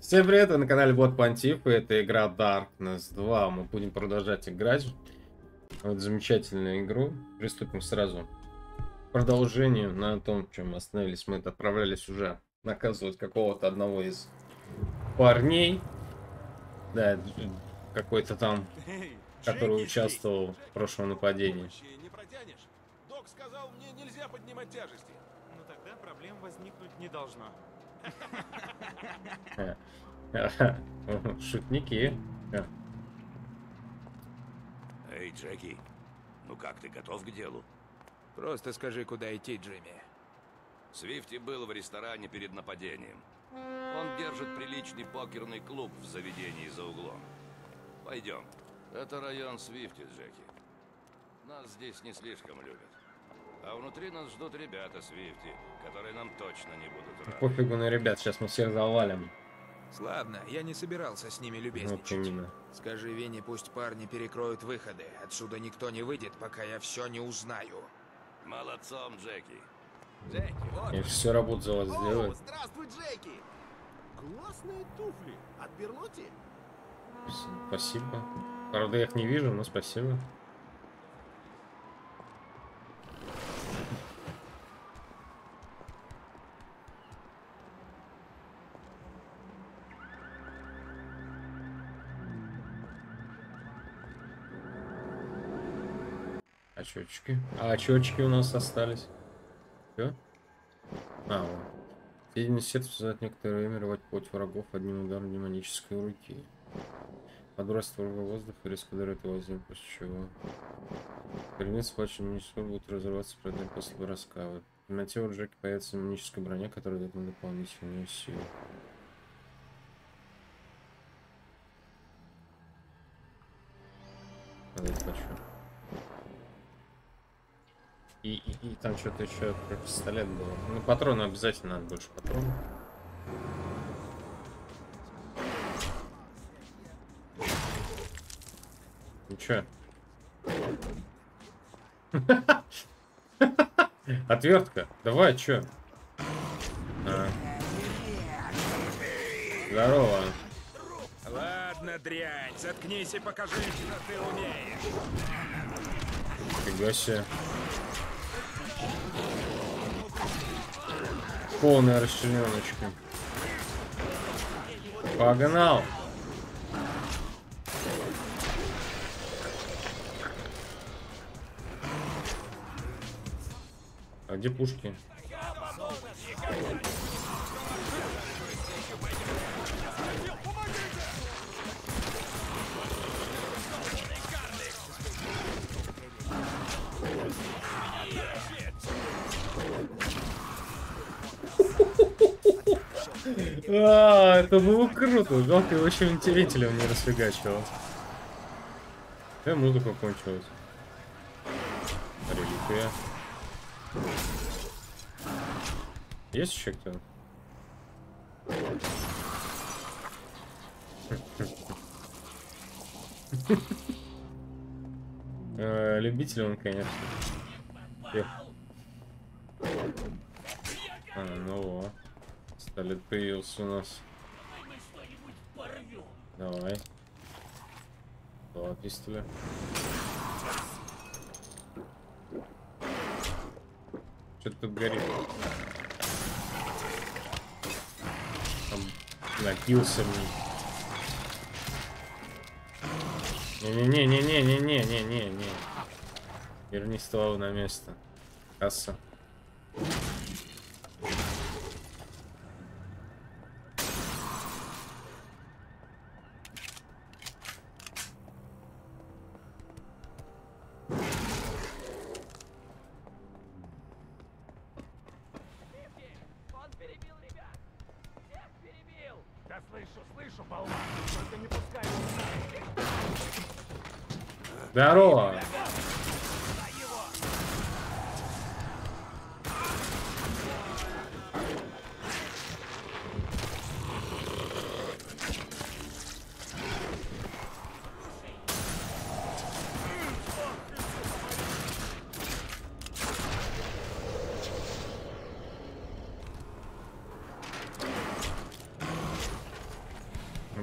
Всем привет, вы на канале Бот Понтиф, и это игра Darkness 2. Мы будем продолжать играть в эту замечательную игру. Приступим сразу к продолжению на том, чем мы остановились. Мы отправлялись уже наказывать какого-то одного из парней. Да, какой-то там, который участвовал в прошлом нападении. Не протянешь? Док сказал, мне нельзя поднимать тяжести. Ну тогда проблем возникнуть не должно. Шутники. Эй, Джеки, ну как, ты готов к делу? Просто скажи, куда идти, Джимми. Свифти был в ресторане перед нападением. Он держит приличный покерный клуб в заведении за углом. Пойдем. Это район Свифти, Джеки. Нас здесь не слишком любят. А внутри нас ждут ребята Свифти, которые нам точно не будут рады. Пофигу на ребят, сейчас мы всех завалим. Ладно, я не собирался с ними Вот любезничать. именно. Скажи Винни, пусть парни перекроют выходы. Отсюда никто не выйдет, пока я все не узнаю. Молодцом, Джеки. Джеки, вот. И всю работу за вас О, сделают. здравствуй, Джеки. Классные туфли. От Берлотти? Спасибо. Правда, я их не вижу, но спасибо. Очечки. А очечки у нас остались. Все? А, вот. Сведения сеть позволяет некоторое время рвать плоть врагов одним ударом демонической руки. Подбрасывает врага в воздух и резко ударяет его землю, после чего предмет схваченный демонической будет разрываться предмет после броска. В темноте у Джеки появится демоническая броня, которая дает ему дополнительную силу. Давайте хочу. И там что-то еще про пистолет было. Ну, патроны обязательно надо, больше патронов. Ничего. Отвертка. Давай, чё? Здорово. Ладно, дрянь, заткнись и покажи, что ты умеешь. Фига себе. Полная расчлененочка. Погнал. А где пушки? Это было круто. Жалко, его еще вентилителем не расфигачивал. Музыка кончилась. Реликвия. Есть еще кто? Любитель он, конечно. Ну вот. Пистолет появился у нас. Давай. Два пистоля. Что-то тут горит. Там напился мне. Не-не-не-не-не-не-не-не-не. Верни ствол на место. Касса. Да слышу, болван. Только не пускай его. Здорово!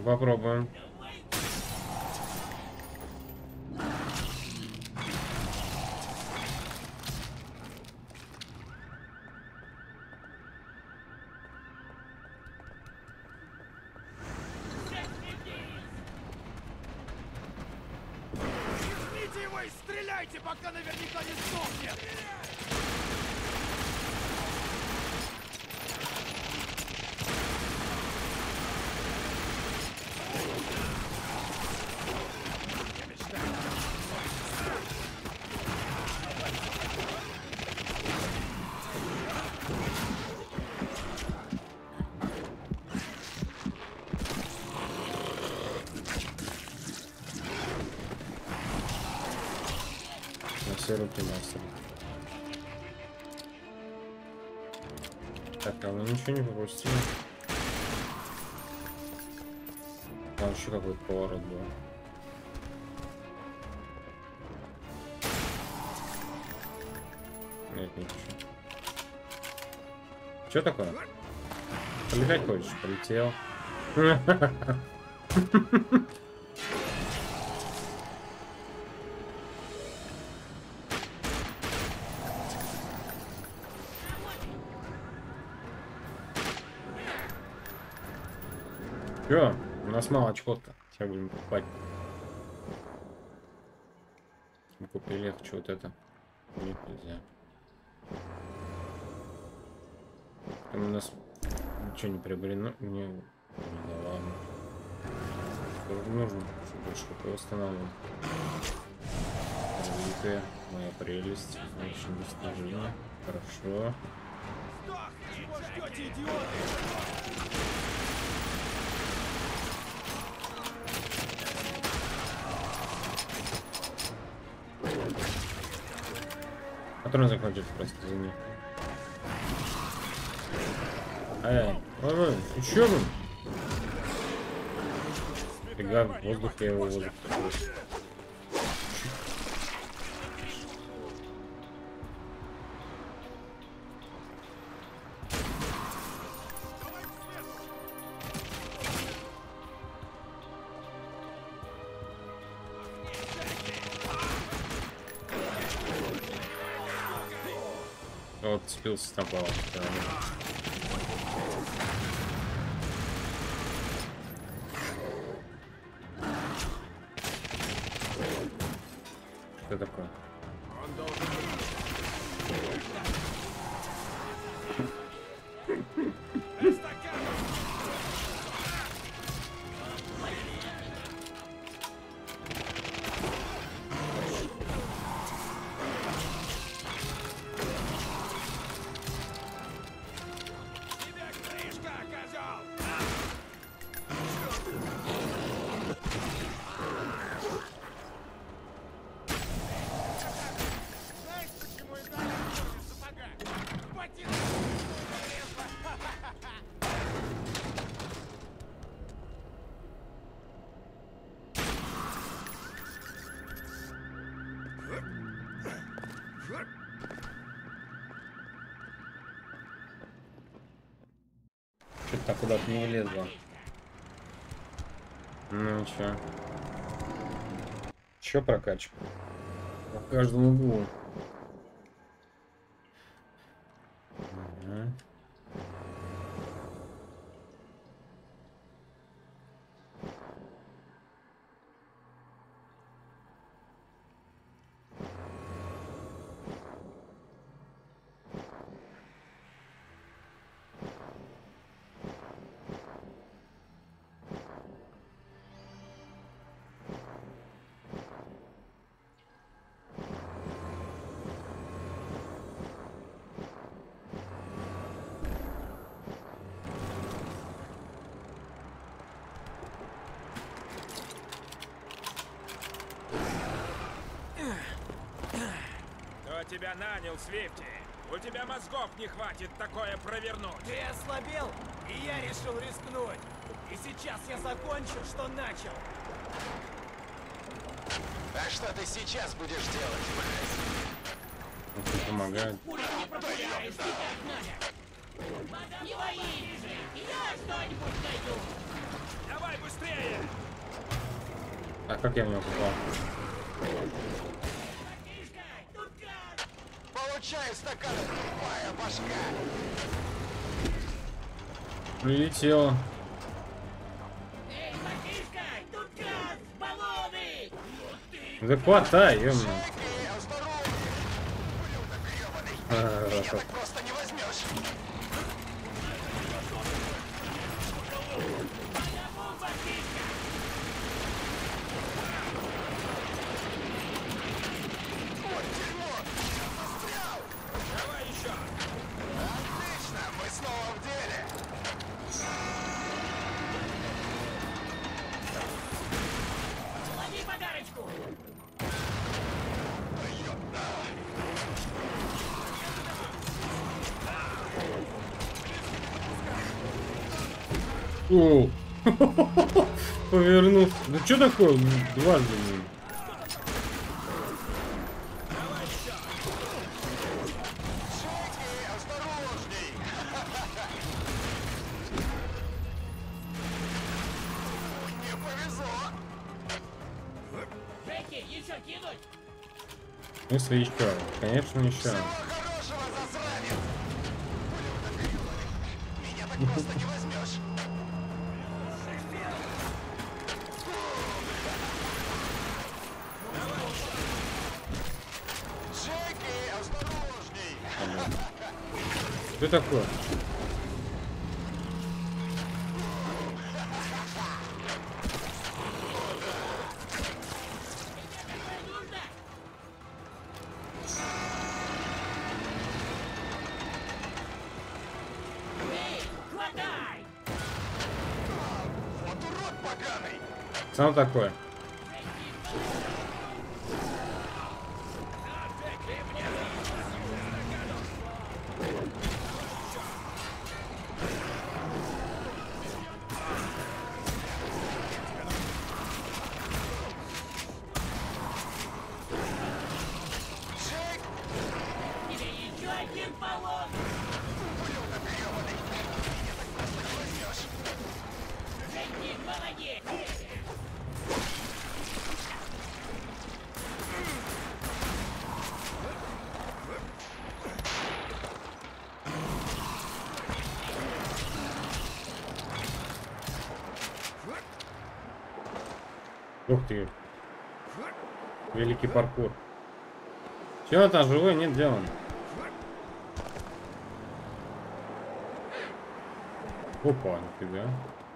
Попробуем. Жмите его и стреляйте, пока наверняка не сдохнет! На все руки мастер. Так, а мы ничего не пропустили. Там еще какой-то поворот был. Нет, ничего. Что такое? Полетать хочешь? Полетел. Чё? У нас мало очков-то. Сейчас будем покупать. Мы купили, я хочу вот это. Нет, нельзя. Там у нас ничего не приобрено. Не, да ладно. Что нужно, чтобы что-то восстанавливать. Развитие, моя прелесть. Значит, достижение. Хорошо. Чего ждете, идиоты? Патрон закончится просто, извини. Ай, ой, еще бы. Фига, в воздух я его воздух такой. Вот спился там по стороне. Что такое? Что-то так куда-то не влезло. Ну чё? Чё прокачка? В каждом углу. Ага. Кто тебя нанял, Свифти? У тебя мозгов не хватит такое провернуть. Ты ослабел, и я решил рискнуть. И сейчас я закончу, что начал. А что ты сейчас будешь делать, мразь? Это помогает. Не прогуляешься как надо. Не боись, я что-нибудь найду. Давай Давай быстрее! А как я в него попал? Получай стакан, тупая башка! Прилетело. Эй, братишка, тут газ, баллоны! Да хватай, ё-моё. Джеки, осторожней! Ублюдок грёбаный! Меня так просто не возьмешь! Одному, братишка! Вот дерьмо! Я застрял! Давай еще! Отлично! Мы снова в деле! Лови подарочку! О! Повернул. Ну что такое? Дважды. Блин. Джеки, осторожней! Не повезло! Джеки, еще кинуть? Если еще. Конечно, еще. Всего хорошего, засранец! Ублюдок грёбаный! Меня так просто не возьмешь! Джеки, осторожней! Что такое? Нужно? Эй, хватай! Вот урод поганый! Сам такое. Джек, Тебе еще один баллон! ублюдок грёбаный! Меня так просто не возьмешь! Джеки, молодец! Ух ты. Великий паркур. Чего там живой? Нет, где он? Опа, нифига.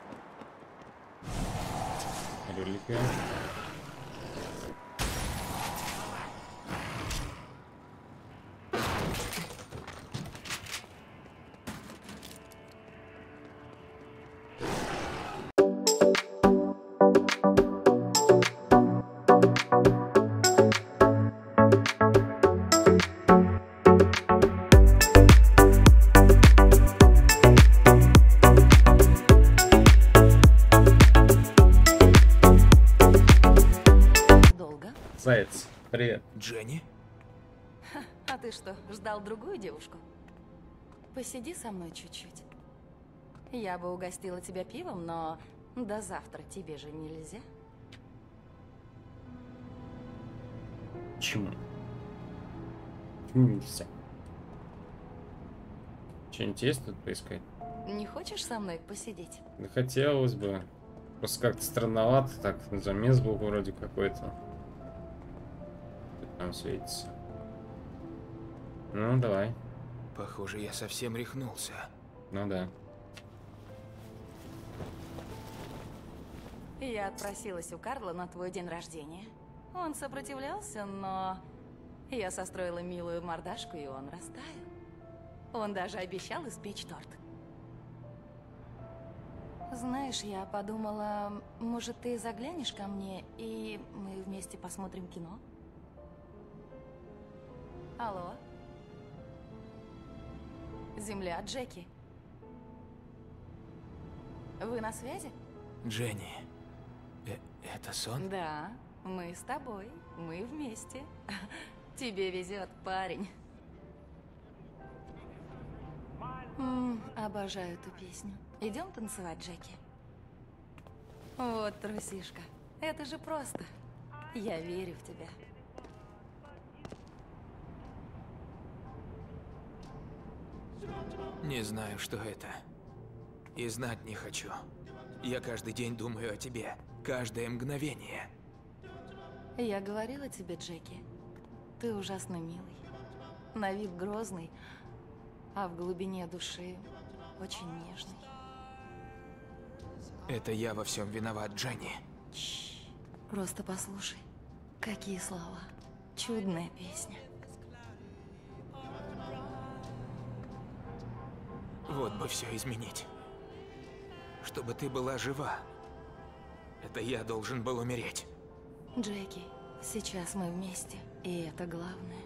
Реликвия. Долго? Заяц, привет. Дженни? А ты что, ждал другую девушку? Посиди со мной чуть-чуть. Я бы угостила тебя пивом, но до завтра тебе же нельзя. Почему? Почему нельзя? Что-нибудь есть тут поискать? Не хочешь со мной посидеть? Да хотелось бы. Просто как-то странновато, так замес был вроде какой-то. Что там светится. Ну, давай. Похоже, я совсем рехнулся. Ну да. Я отпросилась у Карла на твой день рождения. Он сопротивлялся, но я состроила милую мордашку, и он растаял. Он даже обещал испечь торт. Знаешь, я подумала, может, ты заглянешь ко мне, и мы вместе посмотрим кино? Алло? Земля, Джеки. Вы на связи? Дженни, это сон? Да, мы с тобой, мы вместе. Тебе везет, парень. Обожаю эту песню. Идем танцевать, Джеки. Вот трусишка. Это же просто. Я верю в тебя. Не знаю, что это. И знать не хочу. Я каждый день думаю о тебе. Каждое мгновение. Я говорила тебе, Джеки, ты ужасно милый. На вид грозный, а в глубине души очень нежный. Это я во всем виноват, Дженни. Просто послушай, какие слова. Чудная песня. Вот бы все изменить. Чтобы ты была жива. Это я должен был умереть. Джеки, сейчас мы вместе, и это главное.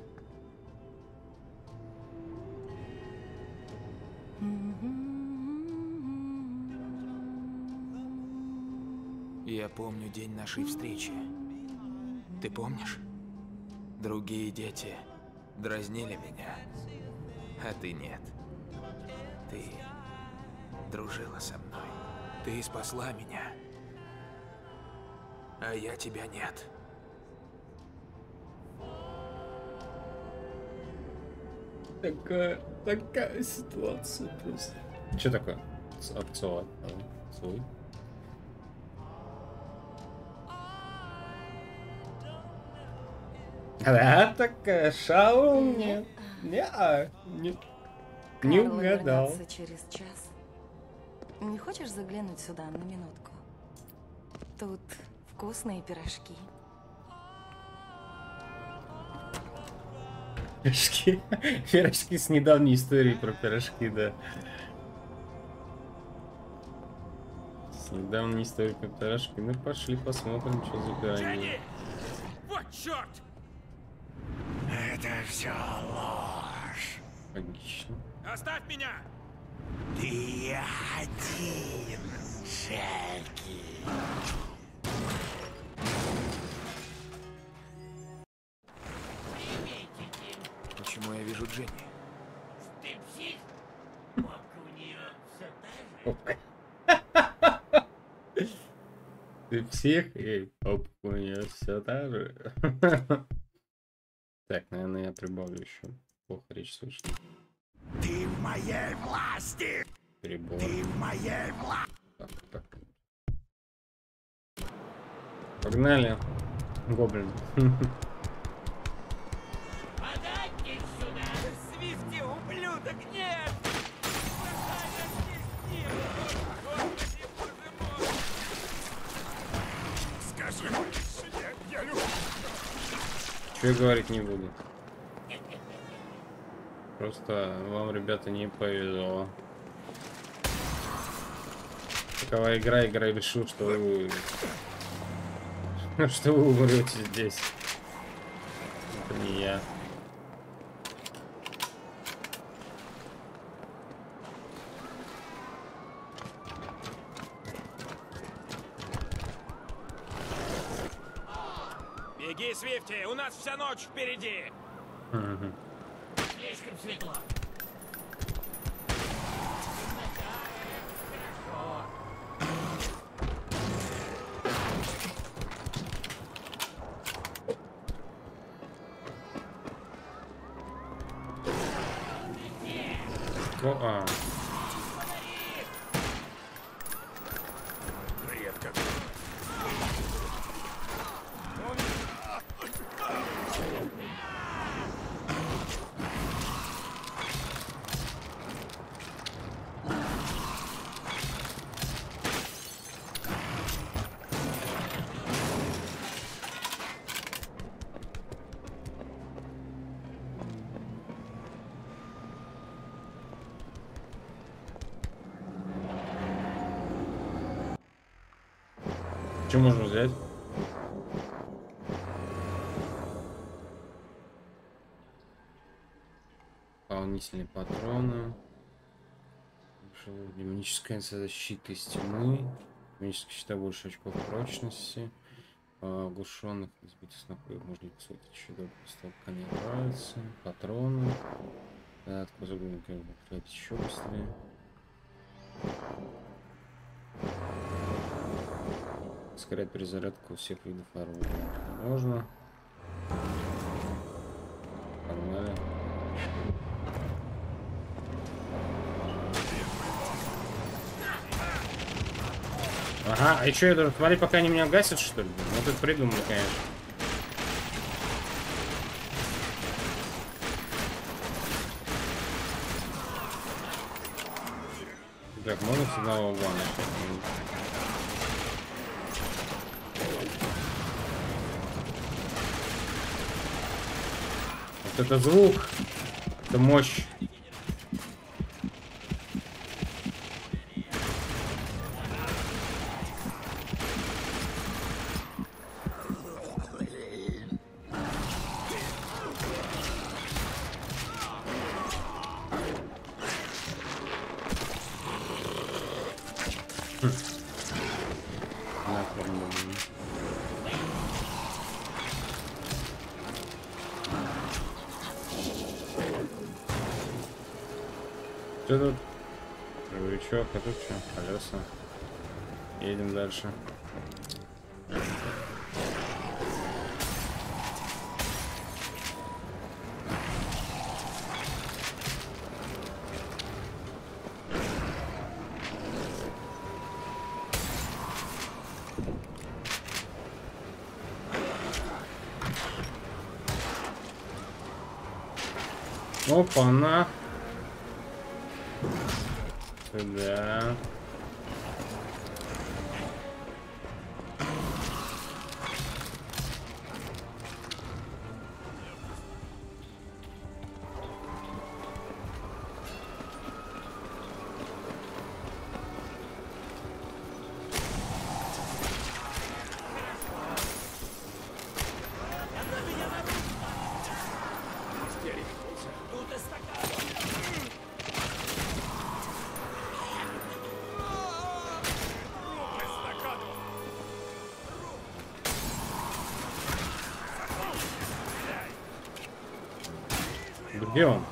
Я помню день нашей встречи. Ты помнишь? Другие дети дразнили меня, а ты нет. Ты дружила со мной. Ты спасла меня. А я тебя нет. Такая ситуация просто. Что такое? Опционал. Свой. Да, такая шау нет. Не Карл угадал. вернется через час. Не хочешь заглянуть сюда на минутку? Тут вкусные пирожки. Пирожки. Пирожки с недавней историей про пирожки, да. С недавней историей про пирожки. Ну пошли посмотрим, что за пироги. Дженни! Вот черт! Это все ложь. Логично. Оставь меня! Ты один, Джеки. Приветики. Почему я вижу Дженни? Ты псих? Попка у нее все та же. Ты псих? Эй, оп, у нее все та же. Так, наверное, я прибавлю еще. Плохо речь слышно. Ты в моей власти. Перебор. Ты в моей власти. Так. Погнали. Гоблин. Подайте сюда! Свифти, ублюдок, нет! Скажи моей жене, я люблю. Что я говорить не буду. Просто вам, ребята, не повезло. Такова игра, решил, что вы... что вы умрете здесь. Это не я. Беги, Свифти, у нас вся ночь впереди. Мгм. Слишком светло. О, Редко. что можно взять? Дополнительные патроны. Демоническая защита из тьмы. Демоническая щита больше очков прочности. Оглушенных избитых снопов можно посмотреть еще до столбка не нравится. Патроны. Да, откуда еще быстрее. ускоряет перезарядку всех видов оружия. Можно. Погнали. Ага, а что это? Смотри, пока они меня гасят, что ли? Вот это придумали, конечно. Так, можно с одного угла начать? Вот это звук, это мощь. Что тут? Грузовичок, а тут что? Колеса. Едем дальше. Опа-на! Сюда. Где он?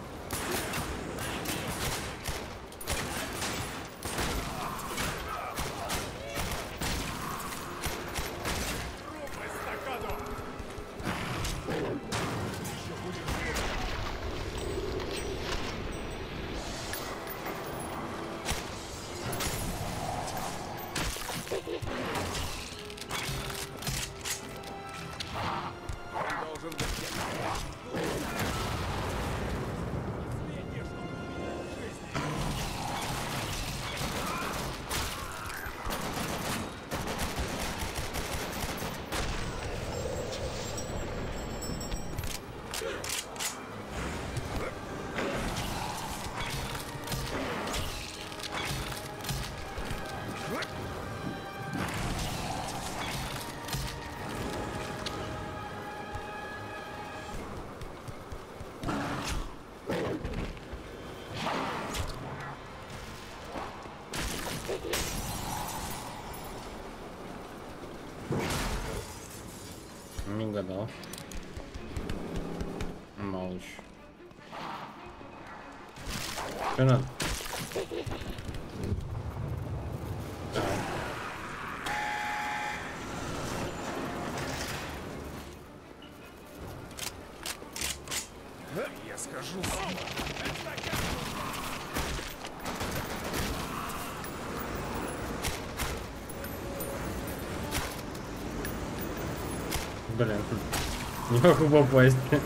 Не угадал. Мало еще. Что надо? Я скажу. Блин, не могу попасть. Это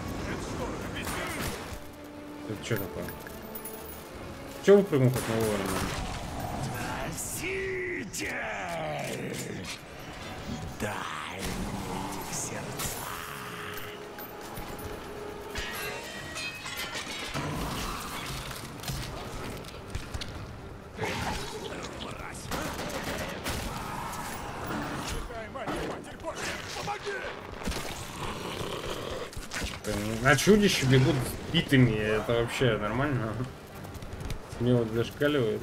что такое? Чего выпрыгнул как на вовремя? Носитель! Дай мне их сердца. А чудища бегут с битыми, это вообще нормально? Мне вот зашкаливает.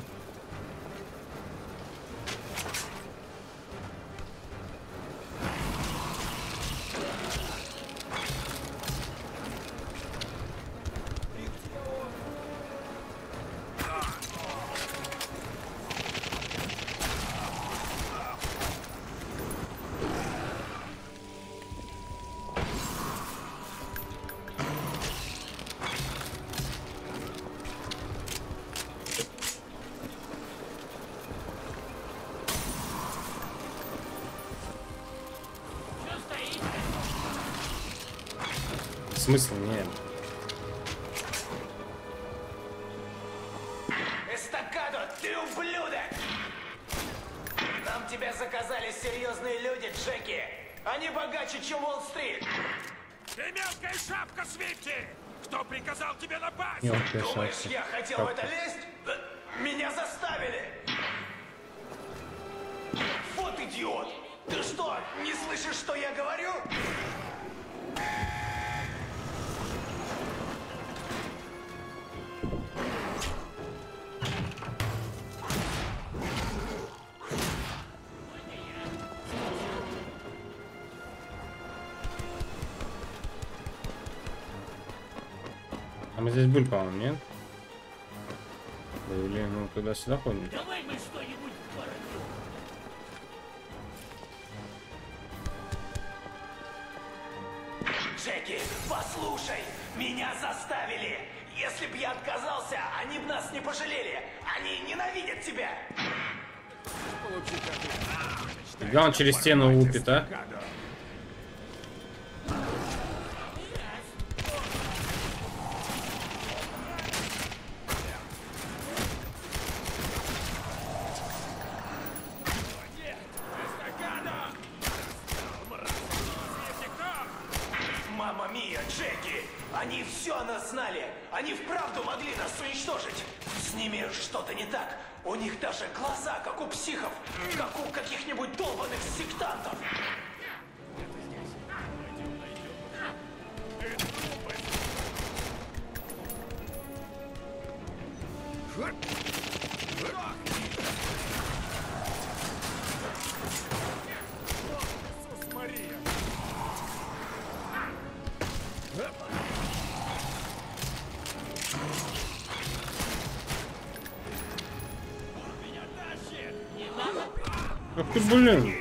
смысл? Нет. Эстакадо, ты ублюдок! Нам тебя заказали серьезные люди, Джеки. Они богаче, чем Уолл-стрит. Ты мелкая шапка, Свифти! Кто приказал тебе напасть? Мелкая Думаешь, шапка. я хотел в это лезть? Меня заставили! Вот идиот! Ты что, не слышишь, что я говорю? А мы здесь были, по-моему, нет? Да, или мы туда-сюда ходим? Давай мы что-нибудь породим. Джеки, послушай! Меня заставили! Если б я отказался, они бы нас не пожалели! Они ненавидят тебя! Когда он через стену лупит, а? Мамма мия, Джеки! Они все о нас знали! Они вправду могли нас уничтожить! С ними что-то не так! У них даже глаза, как у психов! Как у каких-нибудь долбанных сектантов! Ах ты, блин!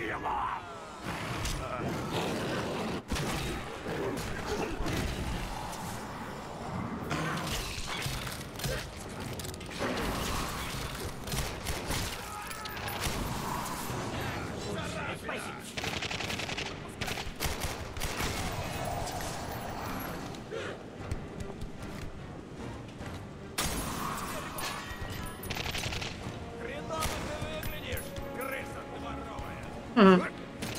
Хреново ты выглядишь, крыса дворовая!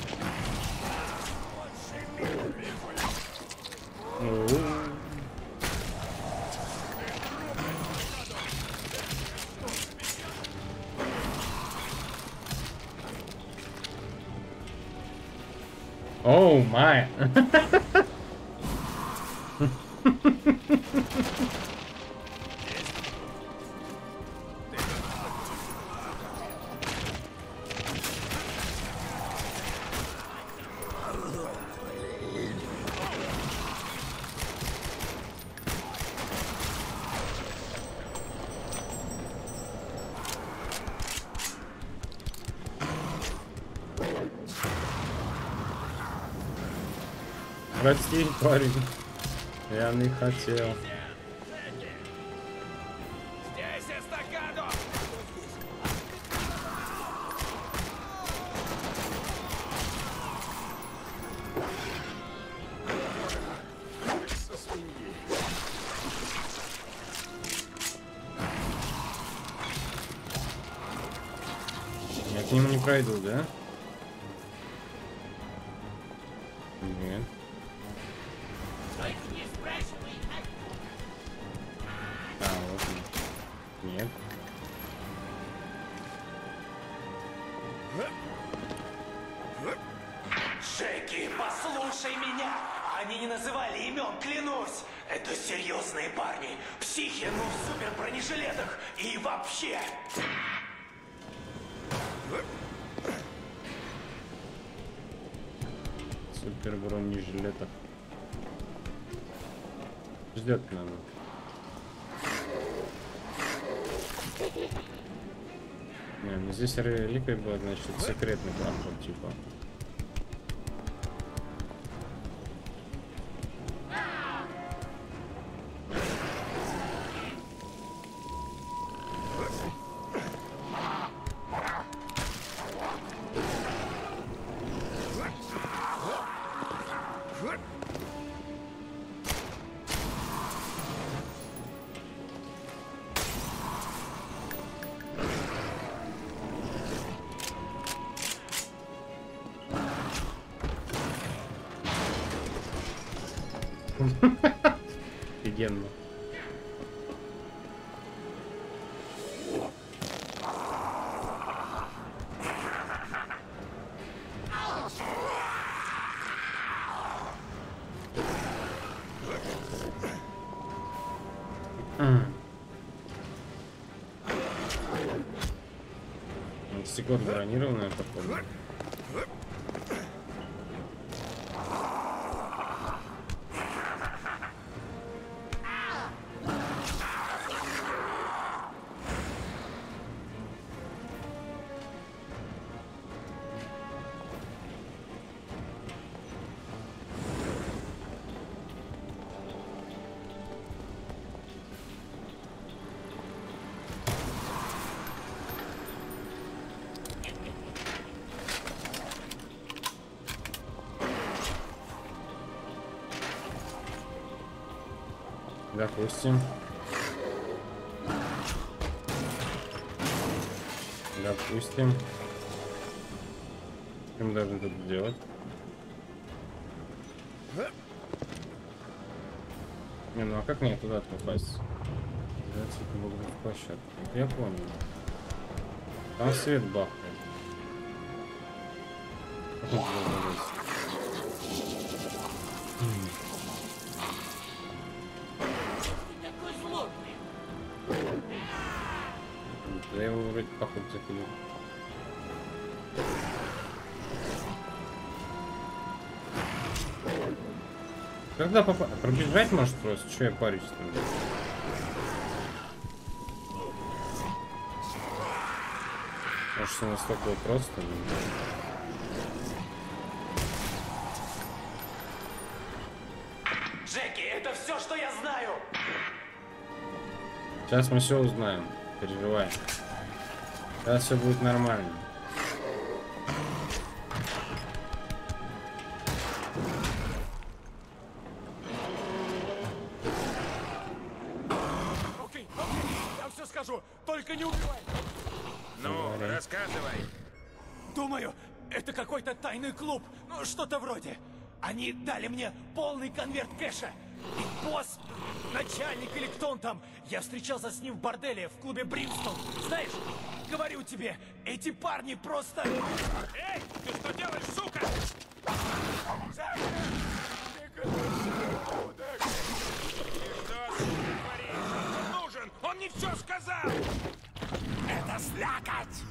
Оу, май! Прости, парень. Я не хотел. Здесь эстакадо! Я к нему не пройду, да? Нет. Только не спрашивай, А, вот он. Нет. Джеки, послушай меня! Они не называли имен, клянусь! Это серьезные парни, психи, ну в супер бронежилетах и вообще! Супер бронежилетов. Ждет надо. Не, ну здесь реликвия была, значит, секретный проход, типа. Офигенно. Стекло бронированное, походу. Допустим. Допустим. Что мы должны тут делать? Не, ну а как мне туда попасть? В площадку. Я понял. Там свет бахает. Как он туда залез? Такой злобный. Да я его вроде походу закинул. Когда пробежать может просто? Что я парюсь там? Может, все настолько просто? Джеки, это все, что я знаю! Сейчас мы все узнаем. Переживаем. Сейчас все будет нормально. Окей, я все скажу, только не убивай. Ну, Говори. рассказывай. Думаю, это какой-то тайный клуб, ну что-то вроде. Они дали мне полный конверт кэша. И босс, начальник или кто он там, я встречался с ним в борделе в клубе Бримстон. Знаешь, говорю тебе, эти парни просто... Эй, ты что делаешь, сука? Ты что, сука, творишь? Он нужен! Он не все сказал! Это слякоть!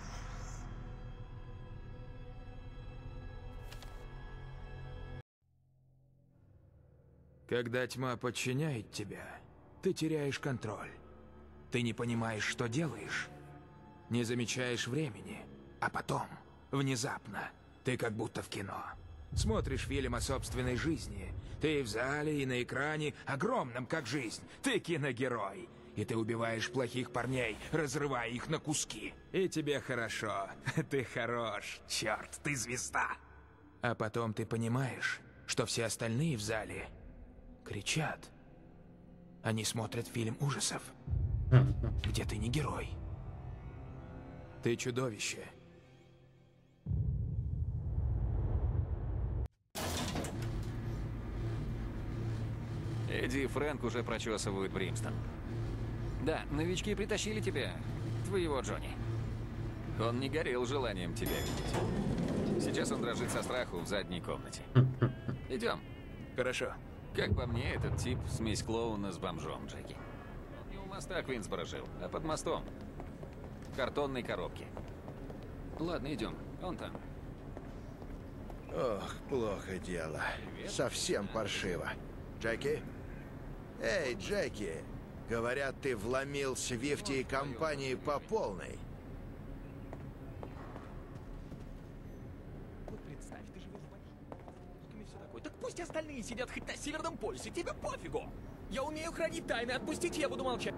Когда тьма подчиняет тебя, ты теряешь контроль. Ты не понимаешь, что делаешь. Не замечаешь времени. А потом, внезапно, ты как будто в кино. Смотришь фильм о собственной жизни. Ты в зале и на экране, огромном как жизнь. Ты киногерой. И ты убиваешь плохих парней, разрывая их на куски. И тебе хорошо. Ты хорош. Черт, ты звезда. А потом ты понимаешь, что все остальные в зале кричат. Они смотрят фильм ужасов, где ты не герой. Ты чудовище. Эдди и Фрэнк уже прочесывают Бримстон. Да, новички притащили тебя, твоего Джонни. Он не горел желанием тебя видеть. Сейчас он дрожит со страху в задней комнате. Идем. Хорошо. Как по мне, этот тип смесь клоуна с бомжом, Джеки. Он не у моста Квинсборо жил, а под мостом. В картонной коробке. Ладно, идем. Он там. Ох, плохо дело. Совсем паршиво. Джеки? Эй, Джеки! Говорят, ты вломил Свифти и компании по полной. Вот представь, ты живешь в большом и все такое. Так пусть остальные сидят хоть на Северном полюсе, тебе пофигу. Я умею хранить тайны, отпустите, я буду молчать.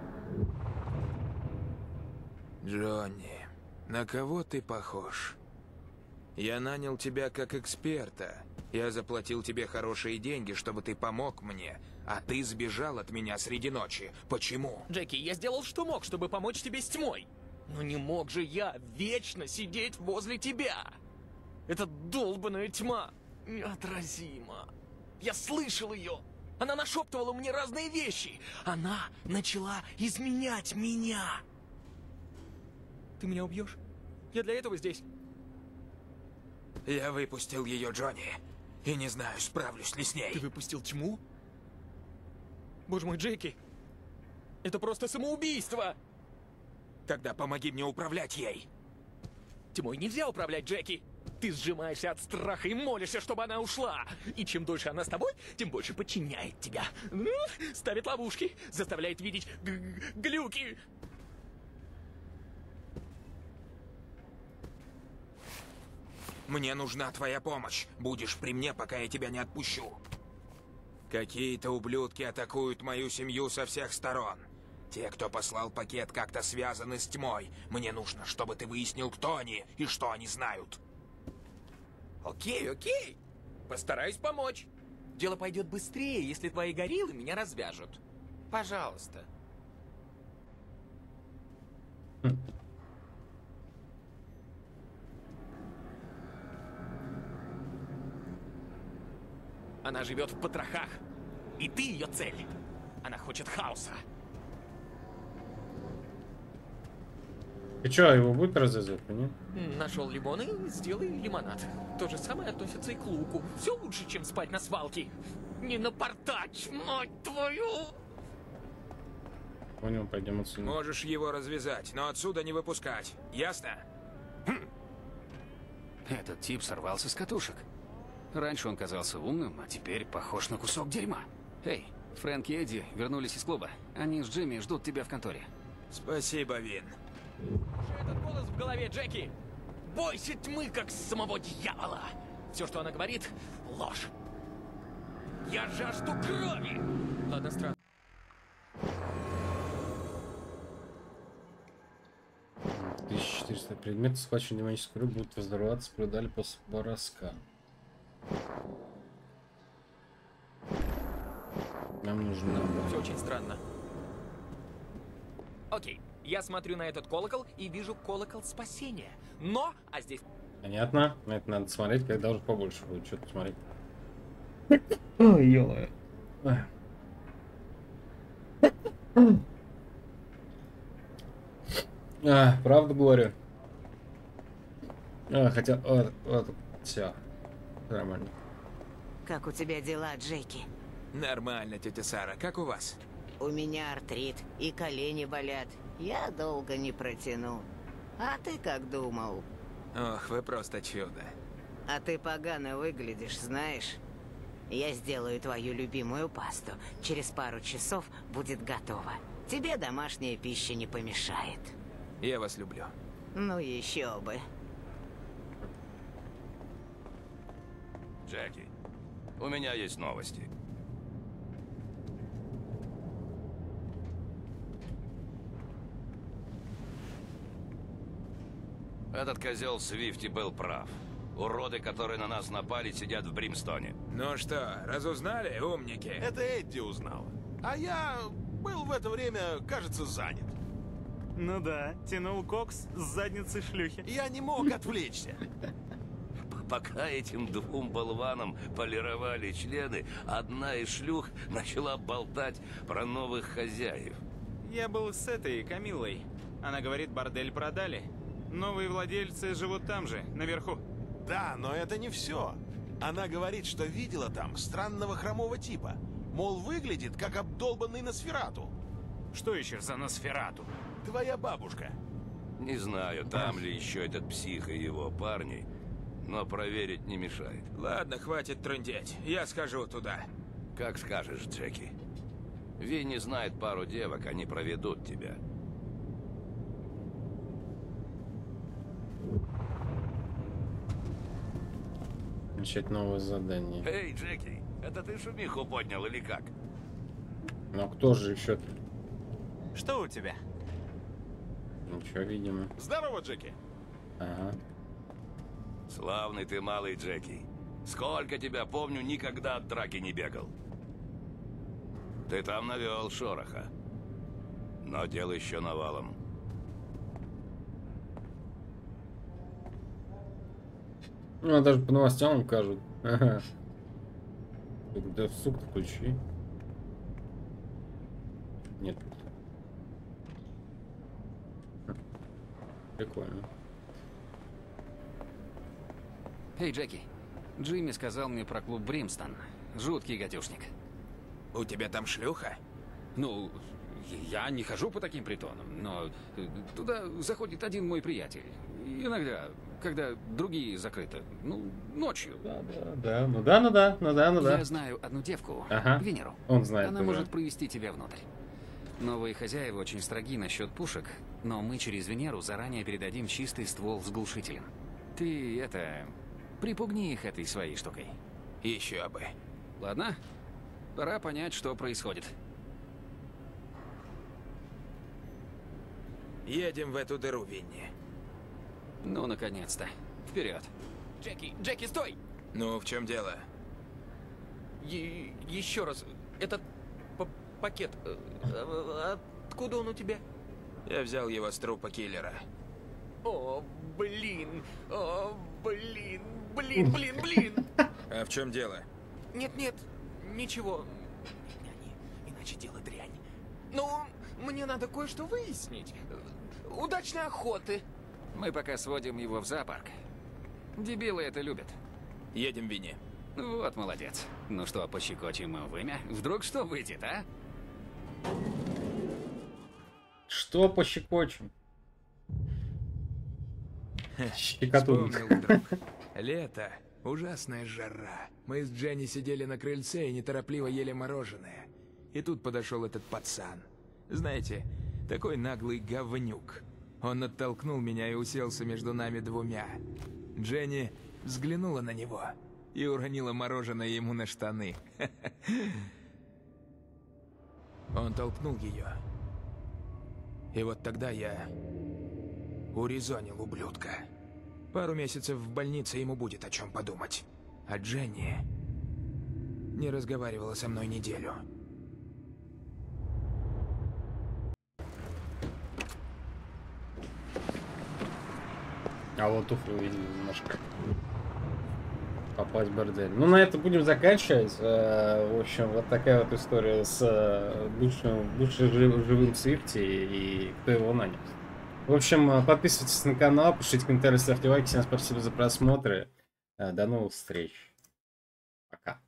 Джонни, на кого ты похож? Я нанял тебя как эксперта. Я заплатил тебе хорошие деньги, чтобы ты помог мне. А ты сбежал от меня среди ночи. Почему? Джеки, я сделал что мог, чтобы помочь тебе с тьмой. Но не мог же я вечно сидеть возле тебя. Эта долбаная тьма неотразима. Я слышал ее. Она нашептывала мне разные вещи. Она начала изменять меня. Ты меня убьешь? Я для этого здесь. Я выпустил ее, Джонни. И не знаю, справлюсь ли с ней. Ты выпустил тьму? Боже мой, Джеки. Это просто самоубийство. Тогда помоги мне управлять ей. Тьмой нельзя управлять, Джеки. Ты сжимаешься от страха и молишься, чтобы она ушла. И чем дольше она с тобой, тем больше подчиняет тебя. Ставит ловушки, заставляет видеть глюки. Мне нужна твоя помощь. Будешь при мне, пока я тебя не отпущу. Какие-то ублюдки атакуют мою семью со всех сторон. Те, кто послал пакет, как-то связаны с тьмой. Мне нужно, чтобы ты выяснил, кто они и что они знают. Окей, окей. Постараюсь помочь. Дело пойдет быстрее, если твои гориллы меня развяжут. Пожалуйста. Она живет в потрохах. И ты ее цель. Она хочет хаоса. И что, его будет развязывать, нет? Нашел лимоны, сделай лимонад. То же самое относится и к луку. Все лучше, чем спать на свалке. Не напортач, мать твою! Понял, пойдем отсюда. Можешь его развязать, но отсюда не выпускать. Ясно? Этот тип сорвался с катушек. Раньше он казался умным, а теперь похож на кусок дерьма. Эй, Фрэнк и Эдди вернулись из клуба. Они с Джимми ждут тебя в конторе. Спасибо, Вин. Этот голос в голове, Джеки! Бойся тьмы, как самого дьявола! Все, что она говорит, ложь. Я жажду крови! Ладно, странно. 1400 предметов, схваченные демонической рыбой, будут взорваться, продали после броска. Нам нужно... Все очень странно. Окей, я смотрю на этот колокол и вижу колокол спасения. Но, а здесь... Понятно, на это надо смотреть, когда уже побольше будет что-то смотреть. Ой, ё-моё. Правду говорю. Хотя, вот, все, нормально. Как у тебя дела, Джеки? Нормально, тетя Сара. Как у вас? У меня артрит и колени болят. Я долго не протяну. А ты как думал? Ох, вы просто чудо. А ты погано выглядишь, знаешь? Я сделаю твою любимую пасту. Через пару часов будет готово. Тебе домашняя пища не помешает. Я вас люблю. Ну еще бы. Джеки, у меня есть новости. Этот козел Свифти был прав. Уроды, которые на нас напали, сидят в Бримстоне. Ну что, разузнали, умники? Это Эдди узнал. А я был в это время, кажется, занят. Ну да, тянул кокс с задницы шлюхи. Я не мог отвлечься. Пока этим двум болванам полировали члены, одна из шлюх начала болтать про новых хозяев. Я был с этой Камиллой. Она говорит, бордель продали. Новые владельцы живут там же, наверху. Да, но это не все. Она говорит, что видела там странного хромого типа. Мол, выглядит как обдолбанный Носферату. Что еще за Носферату? Твоя бабушка. Не знаю, там ли еще этот псих и его парни, но проверить не мешает. Ладно, хватит трындеть. Я схожу туда. Как скажешь, Джеки. Винни знает пару девок, они проведут тебя. Начать новое задание. Эй, Джеки, это ты шумиху поднял или как? Ну кто же еще? Что у тебя? Ничего, видимо. Здорово, Джеки. Ага. Славный ты малый, Джеки. Сколько тебя помню, никогда от драки не бегал. Ты там навел шороха. Но дело еще навалом. Ну, даже по новостям укажут. Ага. Да, сука, включи. Нет. Прикольно. Эй, Джеки, Джимми сказал мне про клуб Бримстон. Жуткий гадюшник. У тебя там шлюха? Ну, я не хожу по таким притонам, но туда заходит один мой приятель. Иногда, когда другие закрыты. Ну, ночью. Да. Ну да. Я знаю одну девку, Ага. Венеру. Он знает. Она уже. может провести тебя внутрь. Новые хозяева очень строги насчет пушек, но мы через Венеру заранее передадим чистый ствол с глушителем. Ты, припугни их этой своей штукой. Еще бы. Ладно? Пора понять, что происходит. Едем в эту дыру, Винни. Ну, наконец-то. Вперед. Джеки, стой! Ну, в чем дело? Еще раз. Этот пакет. Откуда он у тебя? Я взял его с трупа киллера. О, блин. Блин. А в чем дело? Нет, ничего. Иначе дело дрянь. Ну, мне надо кое-что выяснить. Удачной охоты. Мы пока сводим его в зоопарк. Дебилы это любят. Едем, Винни. Вот молодец. Ну что, пощекочем ему вымя? Вдруг что выйдет, а? Что пощекочем? Щекотун. Вспомнил, друг. Лето. Ужасная жара. Мы с Дженни сидели на крыльце и неторопливо ели мороженое. И тут подошел этот пацан. Знаете, такой наглый говнюк. Он оттолкнул меня и уселся между нами двумя. Дженни взглянула на него и уронила мороженое ему на штаны. Он толкнул ее. И вот тогда я урезонил ублюдка. Пару месяцев в больнице ему будет о чем подумать. А Дженни не разговаривала со мной неделю. А вот туфли увидели немножко. Попасть в бордель. Ну, на это будем заканчивать. В общем, вот такая вот история с бывшим живым Свифти и кто его нанял. В общем, подписывайтесь на канал, пишите комментарии, ставьте лайки. Всем спасибо за просмотры. До новых встреч. Пока.